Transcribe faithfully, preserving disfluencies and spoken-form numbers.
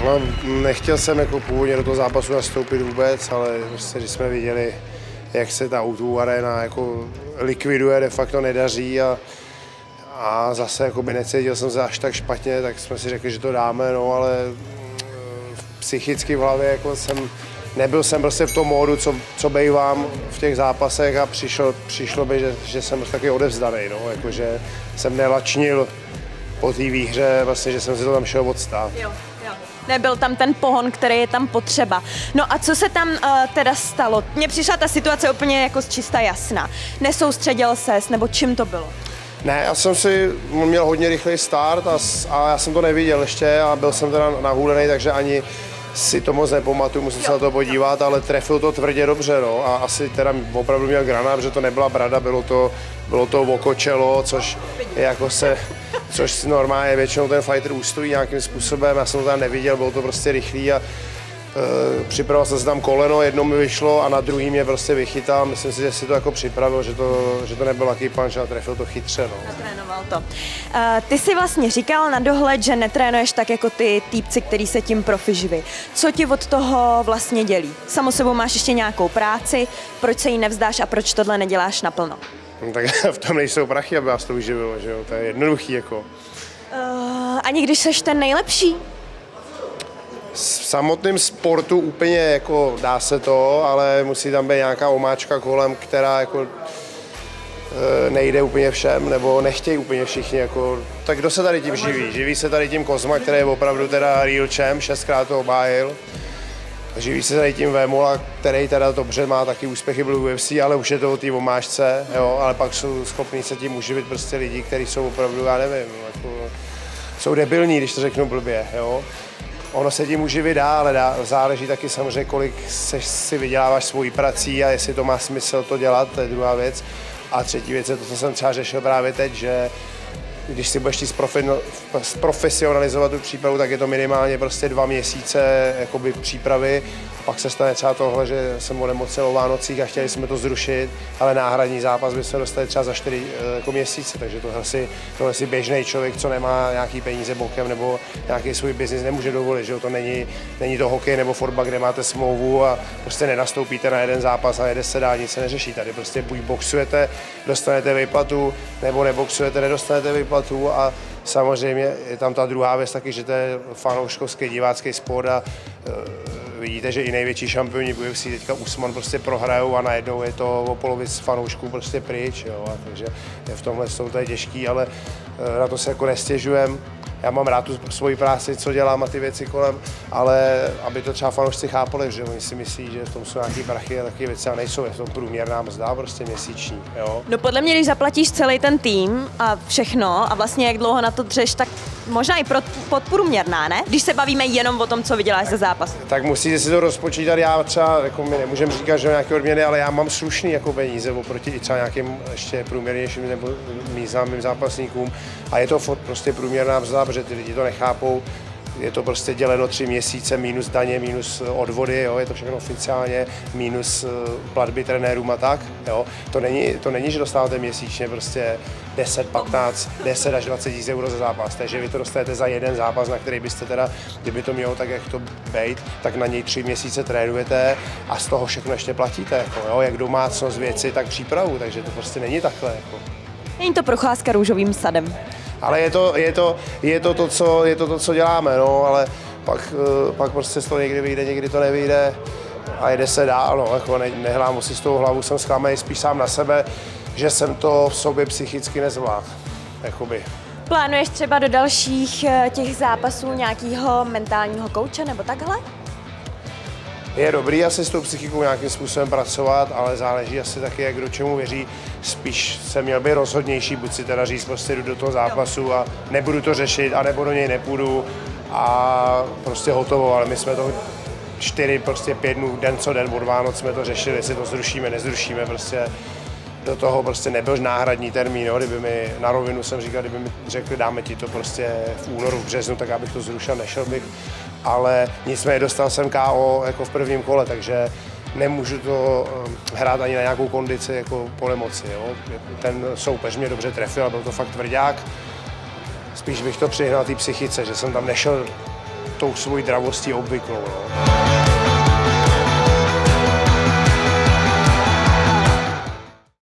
No, nechtěl jsem jako původně do toho zápasu nastoupit vůbec, ale prostě, když jsme viděli, jak se ta ó dvě arena jako likviduje, de facto nedaří a, a zase jako by necítil jsem se až tak špatně, tak jsme si řekli, že to dáme, no ale psychicky v hlavě jako jsem, nebyl jsem prostě v tom módu, co, co bejvám v těch zápasech a přišlo, přišlo by, že, že jsem taky odevzdaný, no, jakože jsem nelačnil po té výhře, vlastně, že jsem si to tam šel odstát. Jo, jo. Nebyl tam ten pohon, který je tam potřeba. No a co se tam uh, teda stalo? Mně přišla ta situace úplně jako čista jasná. Nesoustředil ses, nebo čím to bylo? Ne, já jsem si měl hodně rychlý start a, a já jsem to neviděl ještě a byl jsem teda nahulený, takže ani si to moc nepamatuju, musím se na to podívat, ale trefil to tvrdě dobře, no, a asi teda opravdu měl granát, protože to nebyla brada, bylo to, bylo to oko čelo, což jako se, což normálně většinou ten fighter ustojí nějakým způsobem, já jsem to tam neviděl, bylo to prostě rychlý a Uh, připravil jsem se tam koleno, jedno mi vyšlo a na druhý mě prostě vychytal. Myslím si, že si to jako připravil, že to, že to nebyl taký punch a trefil to chytře. No. Natrénoval to. Uh, ty si vlastně říkal na dohled, že netrénuješ tak jako ty týpci, který se tím profi živí. Co ti od toho vlastně dělí? Samo sebou máš ještě nějakou práci, proč se jí nevzdáš a proč tohle neděláš naplno? No, tak v tom nejsou prachy, aby vás to uživilo, že jo? To je jednoduchý jako. Uh, ani když seš ten nejlepší? V samotném sportu úplně jako dá se to, ale musí tam být nějaká omáčka kolem, která jako nejde úplně všem, nebo nechtějí úplně všichni. Jako, tak kdo se tady tím živí? Živí se tady tím Kozma, který je opravdu teda real champ, šestkrát to obhájil. Živí se tady tím Vémola, který teda dobře má taky úspěchy, byl v U F C, ale už je to o té omáčce, jo, ale pak jsou schopní se tím uživit prostě lidi, kteří jsou opravdu, já nevím, jako, jsou debilní, když to řeknu blbě, jo. Ono se tím uživit dá, ale dá, záleží taky samozřejmě, kolik seš, si vyděláváš svojí prací a jestli to má smysl to dělat, to je druhá věc. A třetí věc je to, co jsem třeba řešil právě teď, že když si budeš profesionalizovat tu přípravu, tak je to minimálně prostě dva měsíce jakoby přípravy. Pak se stane třeba tohle, že jsem onemocněl o Vánocích a chtěli jsme to zrušit, ale náhradní zápas by se dostali třeba za čtyři jako měsíce, takže tohle si, tohle si běžný člověk, co nemá nějaký peníze bokem nebo nějaký svůj biznis, nemůže dovolit, že to není, není to hokej nebo fotbal, kde máte smlouvu a prostě nenastoupíte na jeden zápas a jede se dál, nic se neřeší. Tady prostě buď boxujete, dostanete výplatu, nebo neboxujete, nedostanete výplatu a samozřejmě je tam ta druhá věc taky, že to je fanouškovský divácký sport a vidíte, že i největší šampioni v U F C teďka Usman prostě prohrajou a najednou je to o polovic fanoušků prostě pryč, jo, a takže v tomhle jsou to je těžký, ale na to se jako nestěžujem. Já mám rád tu svoji práci, co dělám a ty věci kolem, ale aby to třeba fanoušci chápali, že oni si myslí, že v tom jsou nějaký prachy a taky věci a nejsou, je v tom průměrná mzda prostě měsíční, jo. No podle mě, když zaplatíš celý ten tým a všechno a vlastně jak dlouho na to dřeš, tak možná i podprůměrná, ne? Když se bavíme jenom o tom, co vyděláš za zápas. Tak musíte si to rozpočítat, já třeba, jako my nemůžeme říkat, že nějaké odměny, ale já mám slušný jako peníze oproti i třeba nějakým ještě průměrnějším nebo mým zápasníkům a je to prostě průměrná mzda, protože ty lidi to nechápou. Je to prostě děleno tři měsíce, minus daně, minus odvody, jo, je to všechno oficiálně, minus platby trenérům a tak. Jo. To není, to není, že dostáváte měsíčně prostě deset, patnáct, deset až dvacet tisíc euro za zápas, takže vy to dostanete za jeden zápas, na který byste teda, kdyby to mělo tak, jak to být, tak na něj tři měsíce trénujete a z toho všechno ještě platíte, jako, jo, jak domácnost, věci, tak přípravu, takže to prostě není takhle. Jako. Není to procházka růžovým sadem. Ale je to, je to, je to, to, co, je to to, co děláme, no, ale pak, pak prostě to někdy vyjde, někdy to nevyjde a jede se dál, no, jako ne, nehlám si s tou hlavu, jsem zklamaný spíš sám na sebe, že jsem to v sobě psychicky nezvládl, jakoby. Plánuješ třeba do dalších těch zápasů nějakého mentálního kouče nebo takhle? Je dobrý asi s tou psychikou nějakým způsobem pracovat, ale záleží asi taky, jak kdo čemu věří. Spíš jsem měl být rozhodnější, buď si teda říct, prostě jdu do toho zápasu a nebudu to řešit, anebo do něj nepůjdu a prostě hotovo, ale my jsme to čtyři, prostě pět dnů, den co den od Vánoc jsme to řešili, jestli to zrušíme, nezrušíme, prostě do toho prostě nebyl náhradní termín, jo. Kdyby mi na rovinu jsem říkal, kdyby mi řekli, dáme ti to prostě v únoru, v březnu, tak abych to zrušil, nešel bych, ale nicméně dostal jsem K O jako v prvním kole, takže nemůžu to hrát ani na nějakou kondici jako po nemoci, jo. Ten soupeř mě dobře trefil, byl to fakt tvrdák, spíš bych to přihnal té psychice, že jsem tam nešel tou svojí dravostí obvyklou. No.